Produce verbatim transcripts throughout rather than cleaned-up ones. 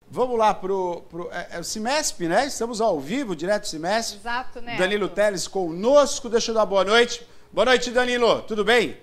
Vamos lá pro, pro é, é o Cimesp, né? Estamos ao vivo, direto do Cimesp. Exato, né? Danilo Teles conosco. Deixa eu dar boa noite. Boa noite, Danilo. Tudo bem?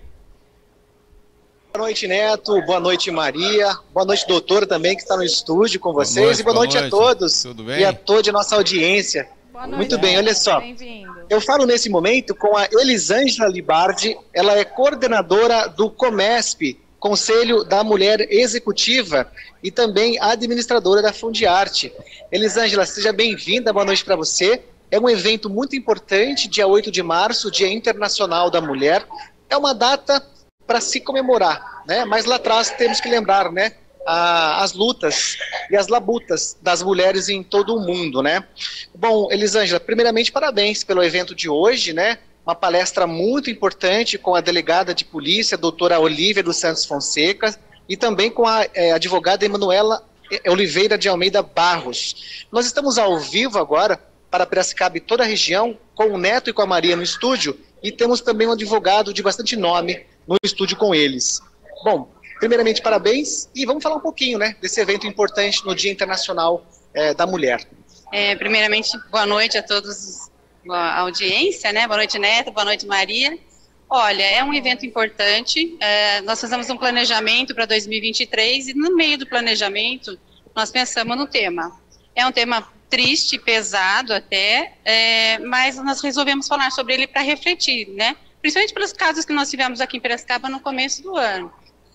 Boa noite, Neto. Boa noite, Maria. Boa noite, doutor, também, que está no estúdio com vocês. Boa noite, e boa, boa noite, noite a todos. Tudo bem? E a toda a nossa audiência. Boa noite. Muito bem, olha só. Eu falo nesse momento com a Elisângela Libardi. Ela é coordenadora do Comesp, Conselho da Mulher Executiva, e também administradora da Fundiarte. Elisângela, seja bem-vinda, boa noite para você. É um evento muito importante, dia oito de março, Dia Internacional da Mulher. É uma data para se comemorar, né? Mas lá atrás temos que lembrar, né, a, as lutas e as labutas das mulheres em todo o mundo, né? Bom, Elisângela, primeiramente parabéns pelo evento de hoje, né? Uma palestra muito importante com a delegada de polícia, doutora Olívia dos Santos Fonseca, e também com a é, advogada Emanuela Oliveira de Almeida Barros. Nós estamos ao vivo agora para Piracicaba e toda a região, com o Neto e com a Maria no estúdio, e temos também um advogado de bastante nome no estúdio com eles. Bom, primeiramente parabéns, e vamos falar um pouquinho, né, desse evento importante no Dia Internacional é, da Mulher. É, primeiramente, boa noite a todos, a audiência, né? Boa noite, Neto, boa noite, Maria. Olha, é um evento importante, é, nós fizemos um planejamento para dois mil e vinte e três e no meio do planejamento nós pensamos no tema. É um tema triste, pesado até, é, mas nós resolvemos falar sobre ele para refletir, né? Principalmente pelos casos que nós tivemos aqui em Piracicaba no começo do ano.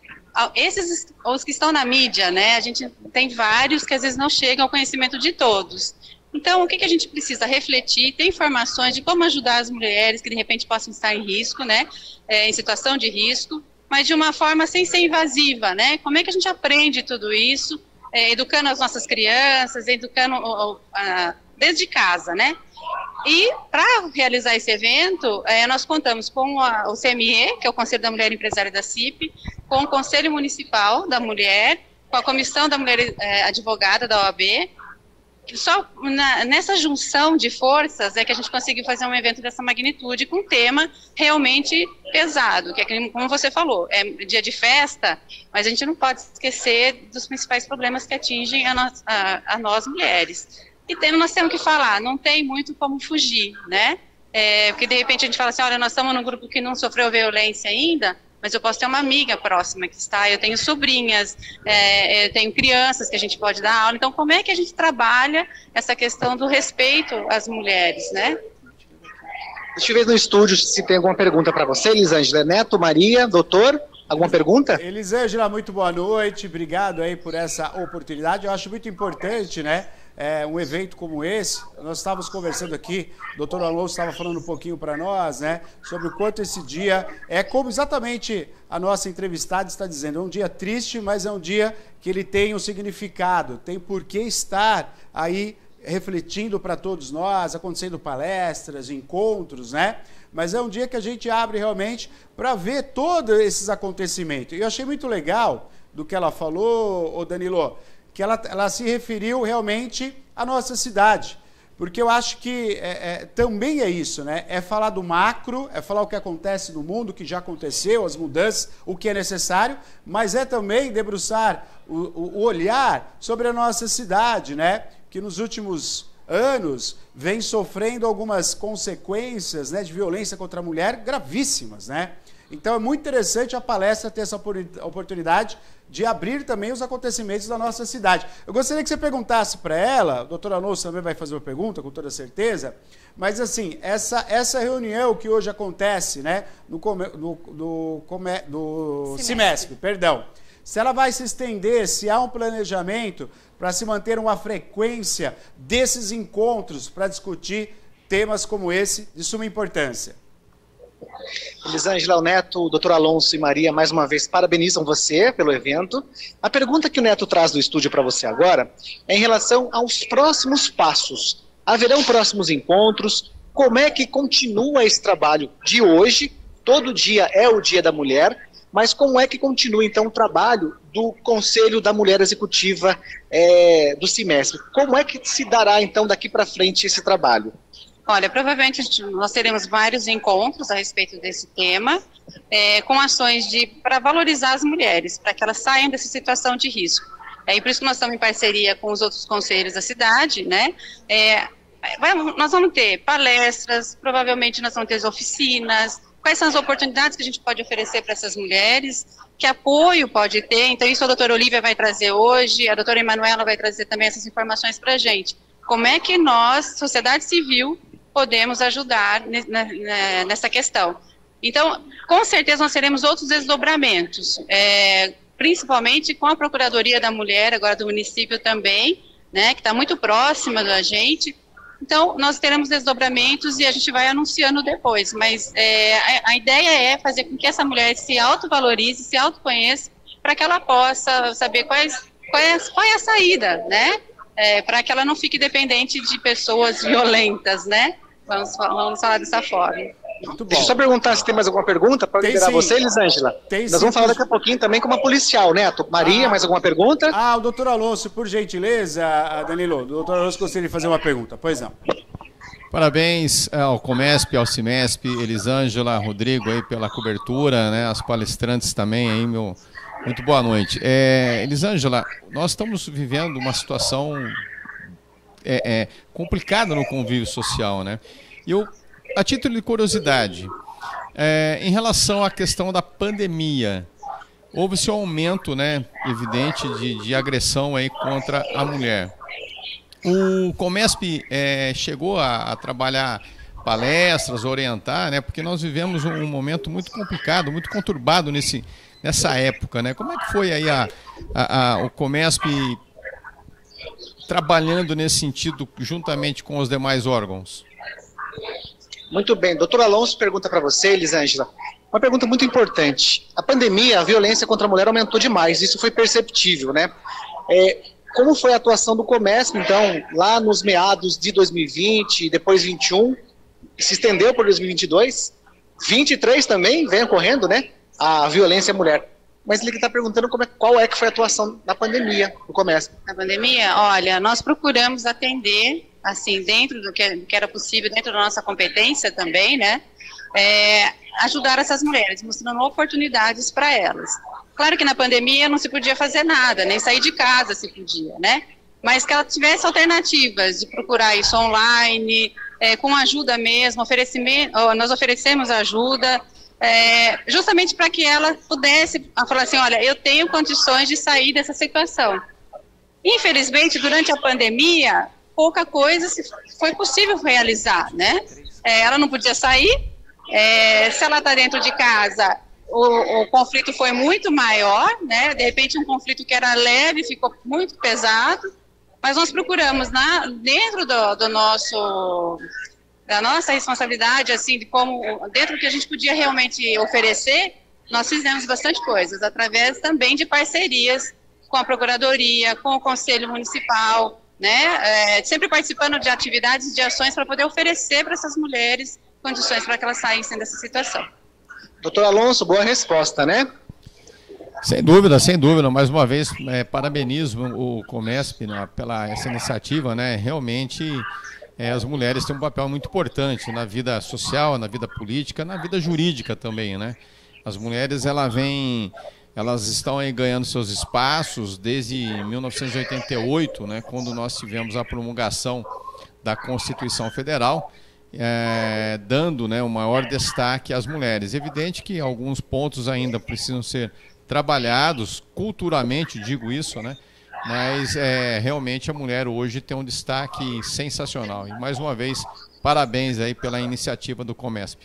Esses, os que estão na mídia, né, a gente tem vários que às vezes não chegam ao conhecimento de todos. Então, o que, que a gente precisa refletir, ter informações de como ajudar as mulheres que de repente possam estar em risco, né, é, em situação de risco, mas de uma forma sem ser invasiva, né? Como é que a gente aprende tudo isso, é, educando as nossas crianças, educando ó, ó, desde casa, né? E para realizar esse evento, é, nós contamos com a, o C M E, que é o Conselho da Mulher Empresária da C I P, com o Conselho Municipal da Mulher, com a Comissão da Mulher é, Advogada da O A B. Só na, nessa junção de forças é que a gente conseguiu fazer um evento dessa magnitude com um tema realmente pesado, que é como você falou, é dia de festa, mas a gente não pode esquecer dos principais problemas que atingem a nós, a, a nós mulheres. E tem, nós temos que falar, não tem muito como fugir, né? É, porque de repente a gente fala assim, olha, nós estamos num grupo que não sofreu violência ainda, mas eu posso ter uma amiga próxima que está, eu tenho sobrinhas, é, eu tenho crianças que a gente pode dar aula, então como é que a gente trabalha essa questão do respeito às mulheres, né? Deixa eu ver no estúdio se tem alguma pergunta para você, Elisângela. Neto, Maria, doutor, alguma pergunta? Elisângela, muito boa noite, obrigado aí por essa oportunidade, eu acho muito importante, né? É, um evento como esse, nós estávamos conversando aqui, o doutor Alonso estava falando um pouquinho para nós, né, sobre o quanto esse dia é, como exatamente a nossa entrevistada está dizendo, é um dia triste, mas é um dia que ele tem um significado, tem por que estar aí refletindo para todos nós, acontecendo palestras, encontros, né, mas é um dia que a gente abre realmente para ver todos esses acontecimentos. E eu achei muito legal do que ela falou, ô Danilo, que ela, ela se referiu realmente à nossa cidade, porque eu acho que é, é, também é isso, né? É falar do macro, é falar o que acontece no mundo, o que já aconteceu, as mudanças, o que é necessário, mas é também debruçar o, o olhar sobre a nossa cidade, né? Que nos últimos anos vem sofrendo algumas consequências, né, de violência contra a mulher gravíssimas, né? Então é muito interessante a palestra ter essa oportunidade de abrir também os acontecimentos da nossa cidade. Eu gostaria que você perguntasse para ela, a doutora Alonso também vai fazer uma pergunta, com toda certeza, mas assim, essa, essa reunião que hoje acontece, né, no, no, no, no Cimesp, perdão, se ela vai se estender, se há um planejamento para se manter uma frequência desses encontros para discutir temas como esse de suma importância. Elisângela, o Neto, o doutor Alonso e Maria, mais uma vez, parabenizam você pelo evento. A pergunta que o Neto traz do estúdio para você agora é em relação aos próximos passos. Haverão próximos encontros? Como é que continua esse trabalho de hoje? Todo dia é o Dia da Mulher, mas como é que continua, então, o trabalho do Conselho da Mulher Executiva é, do Cimesp? Como é que se dará, então, daqui para frente esse trabalho? Olha, provavelmente nós teremos vários encontros a respeito desse tema, é, com ações para valorizar as mulheres, para que elas saiam dessa situação de risco. É, e por isso que nós estamos em parceria com os outros conselhos da cidade, né? É, vai, nós vamos ter palestras, provavelmente nós vamos ter oficinas, quais são as oportunidades que a gente pode oferecer para essas mulheres, que apoio pode ter. Então isso a doutora Olívia vai trazer hoje, a doutora Emanuela vai trazer também essas informações para a gente. Como é que nós, sociedade civil, podemos ajudar nessa questão? Então, com certeza nós teremos outros desdobramentos, é, principalmente com a Procuradoria da Mulher, agora do município também, né, que está muito próxima da gente. Então, nós teremos desdobramentos e a gente vai anunciando depois, mas é, a, a ideia é fazer com que essa mulher se autovalorize, se autoconheça, para que ela possa saber quais, qual, é, qual é a saída, né, é, para que ela não fique dependente de pessoas violentas, né, vamos, vamos falar dessa forma. Muito bom. Deixa eu só perguntar se tem mais alguma pergunta para liberar sim. você, Elisângela. Tem Nós sim, vamos falar daqui a pouquinho também com uma policial, né? Maria, ah, mais alguma pergunta? Ah, o doutor Alonso, por gentileza, Danilo, o doutor Alonso gostaria de fazer uma pergunta, pois não. Parabéns ao Comesp, ao Cimesp, Elisângela, Rodrigo aí pela cobertura, né? As palestrantes também aí, meu... Muito boa noite. É, Elisângela, nós estamos vivendo uma situação é, é, complicada no convívio social, né? E eu a título de curiosidade, é, em relação à questão da pandemia, houve-se um aumento, né, evidente de, de agressão aí contra a mulher. O Comesp é, chegou a, a trabalhar palestras, orientar, né, porque nós vivemos um, um momento muito complicado, muito conturbado nesse, nessa época, né? Como é que foi aí a, a, a, o Comesp trabalhando nesse sentido juntamente com os demais órgãos? Muito bem. Doutor Alonso pergunta para você, Elisângela, uma pergunta muito importante. A pandemia, a violência contra a mulher aumentou demais, isso foi perceptível, né? É, como foi a atuação do Comesp, então, lá nos meados de dois mil e vinte e depois vinte e um, se estendeu por dois mil e vinte e dois, vinte e três também vem ocorrendo, né? A violência à mulher. Mas ele está perguntando como é, qual é que foi a atuação na pandemia, do Comesp. Na pandemia, olha, nós procuramos atender assim, dentro do que, do que era possível, dentro da nossa competência também, né, é, ajudar essas mulheres, mostrando oportunidades para elas. Claro que na pandemia não se podia fazer nada, nem sair de casa se podia, né, mas que ela tivesse alternativas de procurar isso online, é, com ajuda mesmo, oferecimento, nós oferecemos ajuda, é, justamente para que ela pudesse falar assim, olha, eu tenho condições de sair dessa situação. Infelizmente, durante a pandemia, pouca coisa foi possível realizar, né? É, ela não podia sair, é, se ela está dentro de casa, o, o conflito foi muito maior, né? De repente um conflito que era leve ficou muito pesado, mas nós procuramos, na, dentro do, do nosso, da nossa responsabilidade, assim, de como, dentro do que a gente podia realmente oferecer, nós fizemos bastante coisas, através também de parcerias com a Procuradoria, com o Conselho Municipal, né, é, sempre participando de atividades, de ações para poder oferecer para essas mulheres condições para que elas saíssem dessa situação. Doutor Alonso, boa resposta, né? Sem dúvida, sem dúvida. Mais uma vez, é, parabenizo o Comesp, né, pela essa iniciativa, né? Realmente, é, as mulheres têm um papel muito importante na vida social, na vida política, na vida jurídica também, né? As mulheres, ela vem... Elas estão aí ganhando seus espaços desde mil novecentos e oitenta e oito, né, quando nós tivemos a promulgação da Constituição Federal, é, dando, né, o maior destaque às mulheres. Evidente que alguns pontos ainda precisam ser trabalhados, culturalmente digo isso, né, mas é, realmente a mulher hoje tem um destaque sensacional. E mais uma vez, parabéns aí pela iniciativa do Comesp.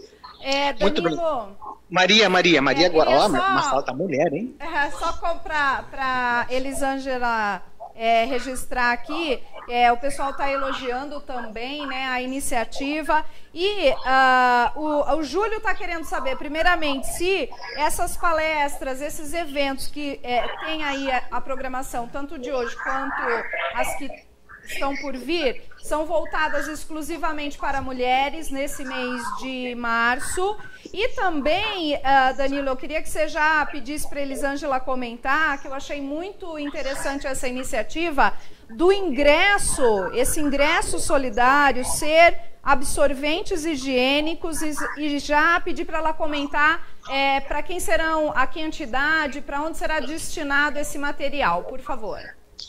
É, Danilo, muito bem. Maria, Maria, Maria é, agora. Ó, só, uma falta mulher, hein? É, só para Elisângela é, registrar aqui, é, o pessoal está elogiando também, né, a iniciativa. E uh, o, o Júlio está querendo saber, primeiramente, se essas palestras, esses eventos que é, tem aí a, a programação, tanto de hoje quanto as que estão por vir, são voltadas exclusivamente para mulheres nesse mês de março. E também, uh, Danilo, eu queria que você já pedisse para a Elisângela comentar, que eu achei muito interessante essa iniciativa do ingresso, esse ingresso solidário ser absorventes higiênicos e, e já pedir para ela comentar é, para quem serão, a que entidade, para onde será destinado esse material, por favor.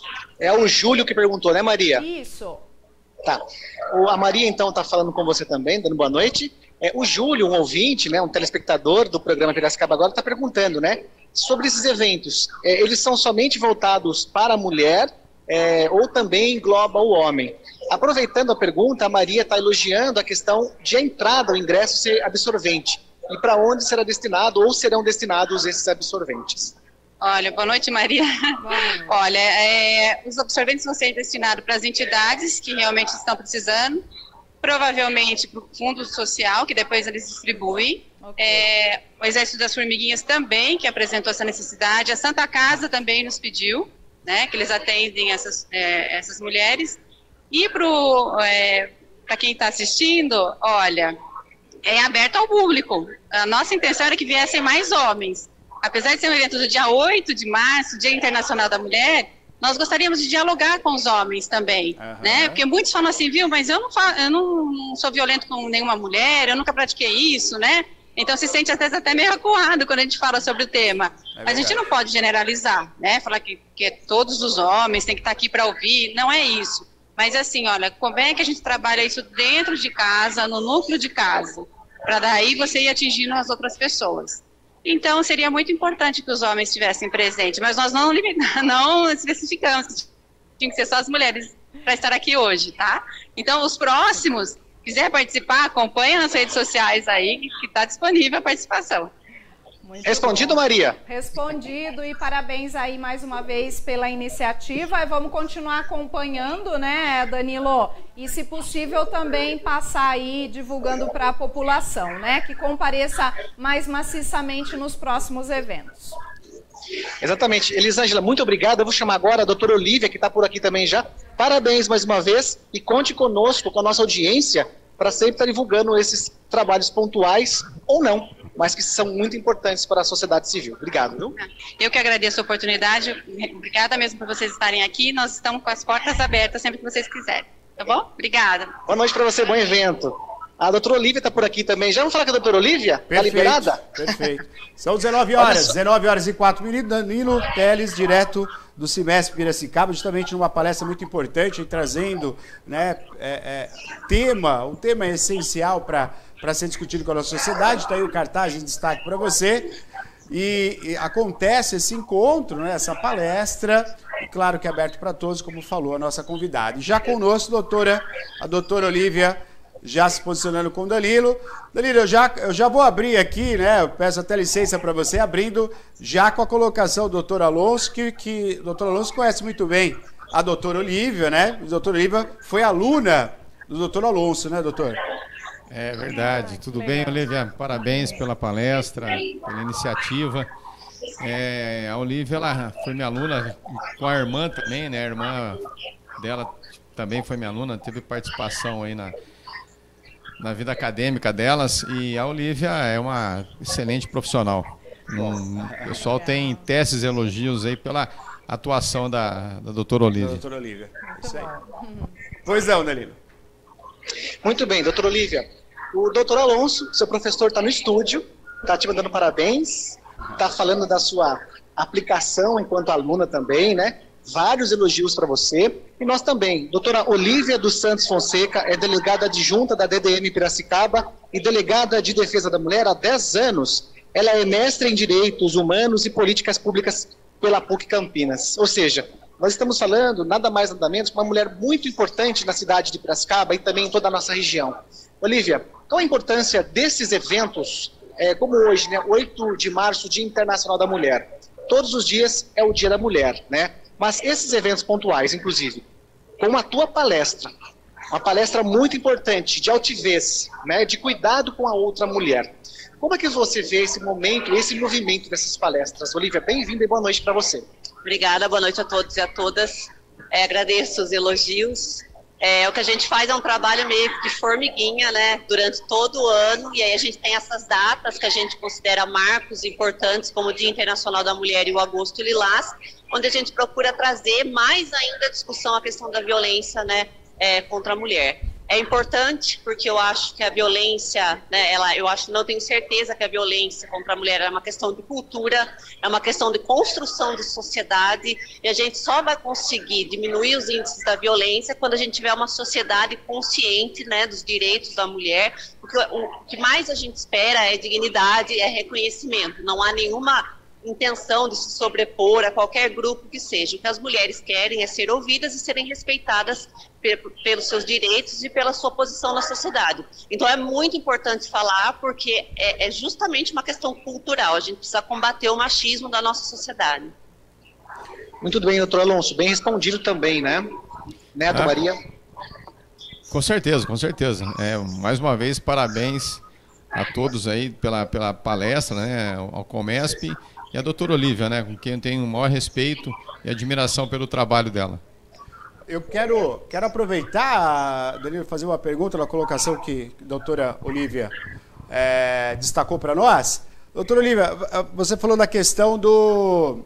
É o Júlio que perguntou, né, Maria? Isso. Tá. O, a Maria, então, está falando com você também, dando boa noite. É, o Júlio, um ouvinte, né, um telespectador do programa Piracicaba Agora, está perguntando, né, sobre esses eventos. É, eles são somente voltados para a mulher é, ou também engloba o homem? Aproveitando a pergunta, a Maria está elogiando a questão de a entrada, o ingresso ser absorvente. E para onde será destinado ou serão destinados esses absorventes? Olha, boa noite, Maria. Boa. Olha, é, os absorventes vão ser destinados para as entidades que realmente estão precisando, provavelmente para o Fundo Social, que depois eles distribuem. Okay. É, o Exército das Formiguinhas também, que apresentou essa necessidade. A Santa Casa também nos pediu, né, que eles atendem essas, é, essas mulheres. E para é, quem está assistindo, olha, é aberto ao público. A nossa intenção era que viessem mais homens. Apesar de ser um evento do dia oito de março, Dia Internacional da Mulher, nós gostaríamos de dialogar com os homens também, uhum. né? Porque muitos falam assim, viu, mas eu não, falo, eu não sou violento com nenhuma mulher, eu nunca pratiquei isso, né? Então se sente às vezes até meio acuado quando a gente fala sobre o tema. É mas a gente não pode generalizar, né? Falar que, que todos os homens têm que estar aqui para ouvir, não é isso. Mas assim, olha, como é que a gente trabalha isso dentro de casa, no núcleo de casa, para daí você ir atingindo as outras pessoas. Então, seria muito importante que os homens estivessem presentes, mas nós não, não especificamos que tinha que ser só as mulheres para estar aqui hoje, tá? Então, os próximos, quiser participar, acompanha nas redes sociais aí, que está disponível a participação. Muito Respondido, bom. Maria? Respondido, e parabéns aí mais uma vez pela iniciativa. E vamos continuar acompanhando, né, Danilo? E, se possível, também passar aí divulgando para a população, né? Que compareça mais maciçamente nos próximos eventos. Exatamente. Elisângela, muito obrigado. Eu vou chamar agora a doutora Olívia, que está por aqui também já. Parabéns mais uma vez e conte conosco, com a nossa audiência, para sempre estar divulgando esses trabalhos pontuais ou não, mas que são muito importantes para a sociedade civil. Obrigado, viu? Eu que agradeço a oportunidade. Obrigada mesmo por vocês estarem aqui. Nós estamos com as portas abertas sempre que vocês quiserem. Tá bom? Obrigada. Boa noite para você, bom evento. A doutora Olívia está por aqui também. Já vamos falar com a doutora Olívia? Está liberada? Perfeito. São dezenove horas, dezenove horas e quatro minutos. Danilo Teles, direto do Cimesp Piracicaba, justamente numa palestra muito importante, trazendo, né, é, é, tema, um tema essencial para para ser discutido com a nossa sociedade. Está aí o cartaz em destaque para você. E, e acontece esse encontro, né, essa palestra, e claro que é aberto para todos, como falou a nossa convidada. E já conosco, doutora, a doutora Olívia, já se posicionando com o Danilo. Danilo, eu já, eu já vou abrir aqui, né, eu peço até licença para você, abrindo já com a colocação do doutor Alonso, que, que o doutor Alonso conhece muito bem a doutora Olívia, né? A doutora Olívia foi aluna do doutor Alonso, né, doutor? É verdade. Tudo bem, Olívia? Parabéns pela palestra, pela iniciativa. É, a Olívia, ela foi minha aluna com a irmã também, né? A irmã dela também foi minha aluna, teve participação aí na, na vida acadêmica delas. E a Olívia é uma excelente profissional. Um, o pessoal tem testes e elogios aí pela atuação da, da doutora Olívia. Da doutora Olívia. Isso aí. Pois não, Danilo. Muito bem, doutora Olívia. O doutor Alonso, seu professor, está no estúdio, está te mandando parabéns, está falando da sua aplicação enquanto aluna também, né? Vários elogios para você. E nós também. Doutora Olívia dos Santos Fonseca é delegada adjunta da D D M Piracicaba e delegada de Defesa da Mulher há dez anos. Ela é mestre em Direitos Humanos e Políticas Públicas pela P U C Campinas. Ou seja, nós estamos falando, nada mais nada menos, com uma mulher muito importante na cidade de Piracicaba e também em toda a nossa região. Olívia, qual a importância desses eventos, é, como hoje, né, oito de março, Dia Internacional da Mulher? Todos os dias é o Dia da Mulher, né? Mas esses eventos pontuais, inclusive, com a tua palestra, uma palestra muito importante, de altivez, né, de cuidado com a outra mulher. Como é que você vê esse momento, esse movimento dessas palestras? Olívia, bem-vinda e boa noite para você. Obrigada, boa noite a todos e a todas. É, agradeço os elogios. É, o que a gente faz é um trabalho meio de formiguinha, né, durante todo o ano, e aí a gente tem essas datas que a gente considera marcos importantes, como o Dia Internacional da Mulher e o Agosto Lilás, onde a gente procura trazer mais ainda a discussão, a questão da violência, né, é, contra a mulher. É importante porque eu acho que a violência, né, ela, eu acho, não tenho certeza que a violência contra a mulher é uma questão de cultura, é uma questão de construção de sociedade, e a gente só vai conseguir diminuir os índices da violência quando a gente tiver uma sociedade consciente, né, dos direitos da mulher, porque o que mais a gente espera é dignidade, é reconhecimento, não há nenhuma intenção de se sobrepor a qualquer grupo que seja. O que as mulheres querem é ser ouvidas e serem respeitadas pelos seus direitos e pela sua posição na sociedade. Então é muito importante falar, porque é, é justamente uma questão cultural, a gente precisa combater o machismo da nossa sociedade. Muito bem, doutor Alonso, bem respondido também, né? Neto, ah, Maria? Com certeza, com certeza. É, mais uma vez, parabéns a todos aí pela, pela palestra, né, ao Comesp, e a doutora Olívia, né, com quem eu tenho o maior respeito e admiração pelo trabalho dela. Eu quero, quero aproveitar, Danilo, fazer uma pergunta na colocação que a doutora Olívia é, destacou para nós. Doutora Olívia, você falou da questão do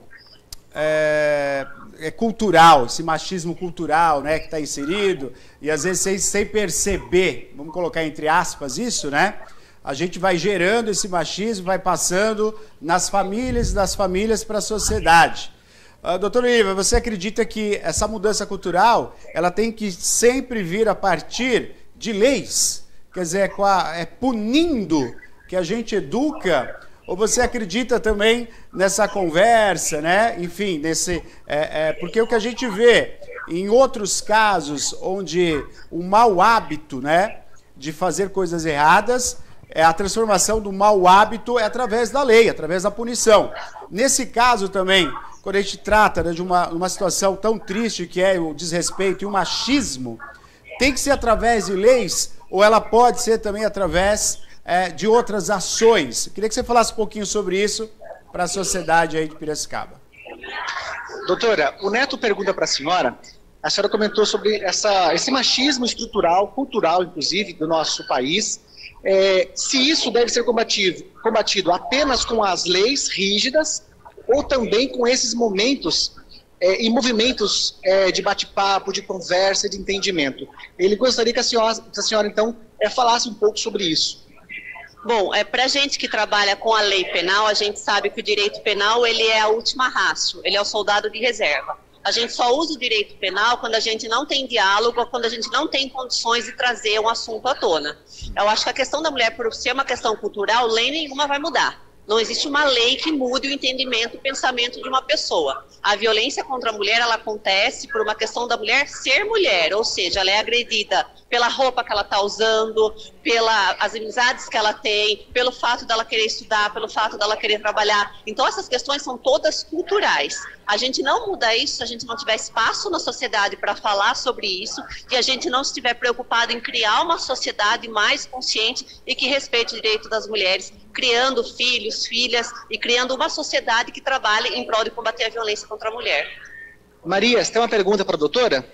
é, é cultural, esse machismo cultural, né, que está inserido, e às vezes sem, sem perceber, vamos colocar entre aspas isso, né? A gente vai gerando esse machismo, vai passando nas famílias e das famílias para a sociedade. Uh, doutora Olívia, você acredita que essa mudança cultural, ela tem que sempre vir a partir de leis? Quer dizer, é, com a, é punindo que a gente educa? Ou você acredita também nessa conversa, né? Enfim, nesse, é, é, porque o que a gente vê em outros casos onde o mau hábito, né, de fazer coisas erradas, é a transformação do mau hábito é através da lei, através da punição. Nesse caso também, quando a gente trata, né, de uma, uma situação tão triste que é o desrespeito e o machismo, tem que ser através de leis ou ela pode ser também através é, de outras ações? Queria que você falasse um pouquinho sobre isso para a sociedade aí de Piracicaba. Doutora, o Neto pergunta para a senhora, a senhora comentou sobre essa, esse machismo estrutural, cultural inclusive, do nosso país. É, se isso deve ser combatido, combatido apenas com as leis rígidas ou também com esses momentos é, e movimentos é, de bate-papo, de conversa, de entendimento. Ele gostaria que a senhora, que a senhora então, é, falasse um pouco sobre isso. Bom, é, para a gente que trabalha com a lei penal, a gente sabe que o direito penal ele é a última ratio, ele é o soldado de reserva. A gente só usa o direito penal quando a gente não tem diálogo ou quando a gente não tem condições de trazer um assunto à tona. Eu acho que a questão da mulher, por ser uma questão cultural, lei nenhuma vai mudar. Não existe uma lei que mude o entendimento, o pensamento de uma pessoa. A violência contra a mulher, ela acontece por uma questão da mulher ser mulher, ou seja, ela é agredida pela roupa que ela está usando, pelas amizades que ela tem, pelo fato dela querer estudar, pelo fato dela querer trabalhar. Então essas questões são todas culturais. A gente não muda isso se a gente não tiver espaço na sociedade para falar sobre isso e a gente não estiver preocupado em criar uma sociedade mais consciente e que respeite o direito das mulheres, criando filhos, filhas e criando uma sociedade que trabalhe em prol de combater a violência contra a mulher. Maria, você tem uma pergunta para a doutora?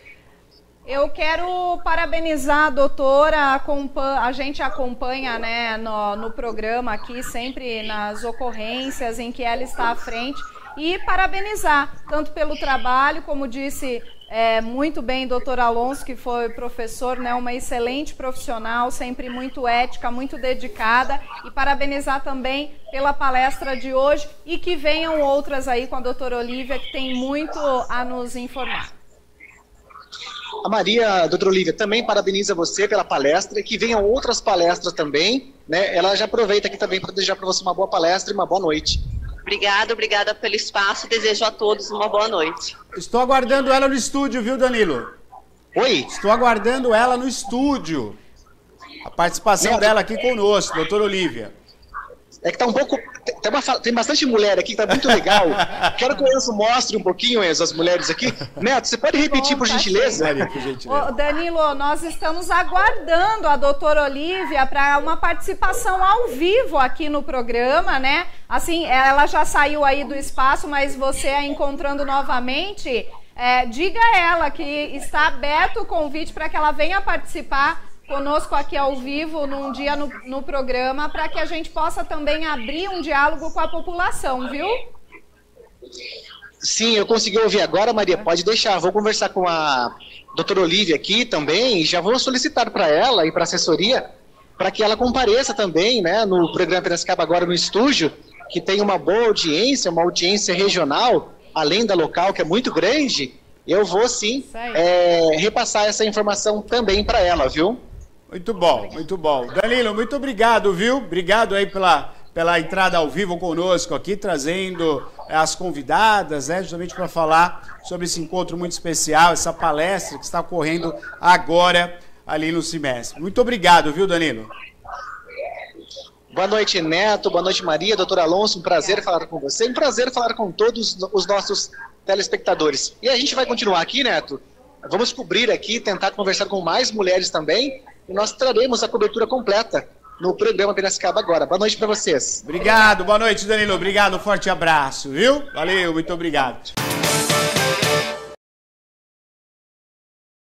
Eu quero parabenizar a doutora, a gente acompanha, né, no, no programa aqui, sempre nas ocorrências em que ela está à frente, e parabenizar, tanto pelo trabalho, como disse é, muito bem o doutor Alonso, que foi professor, né, uma excelente profissional, sempre muito ética, muito dedicada, e parabenizar também pela palestra de hoje, e que venham outras aí com a doutora Olívia, que tem muito a nos informar. A Maria, a doutora Olívia, também parabeniza você pela palestra e que venham outras palestras também, né? Ela já aproveita aqui também para desejar para você uma boa palestra e uma boa noite. Obrigada, obrigada pelo espaço, desejo a todos uma boa noite. Estou aguardando ela no estúdio, viu, Danilo? Oi? Estou aguardando ela no estúdio. A participação Não, dela aqui conosco, doutora Olívia. É que tá um pouco... Tem, uma, tem bastante mulher aqui, que tá muito legal. Quero que o Enzo mostre um pouquinho, Enzo, as mulheres aqui. Neto, você pode repetir, Bom, por, tá gentileza? por gentileza? Ô, Danilo, nós estamos aguardando a doutora Olívia para uma participação ao vivo aqui no programa, né? Assim, ela já saiu aí do espaço, mas você a encontrando novamente, é, diga a ela que está aberto o convite para que ela venha participar conosco aqui ao vivo, num dia no, no programa, para que a gente possa também abrir um diálogo com a população, viu? Sim, eu consegui ouvir agora, Maria, pode deixar. Vou conversar com a doutora Olívia aqui também, e já vou solicitar para ela e para a assessoria, para que ela compareça também, né, no programa Piracicaba Agora no estúdio, que tem uma boa audiência, uma audiência regional, além da local, que é muito grande. Eu vou sim é, repassar essa informação também para ela, viu? Muito bom, muito bom. Danilo, muito obrigado, viu? Obrigado aí pela, pela entrada ao vivo conosco aqui, trazendo as convidadas, né, justamente para falar sobre esse encontro muito especial, essa palestra que está ocorrendo agora ali no Cimesp. Muito obrigado, viu, Danilo? Boa noite, Neto. Boa noite, Maria. Doutor Alonso, um prazer falar com você. Um prazer falar com todos os nossos telespectadores. E a gente vai continuar aqui, Neto. Vamos cobrir aqui, tentar conversar com mais mulheres também. E nós traremos a cobertura completa no programa Piracicaba Agora. Boa noite para vocês. Obrigado. Boa noite, Danilo. Obrigado. Um forte abraço, viu? Valeu. Muito obrigado.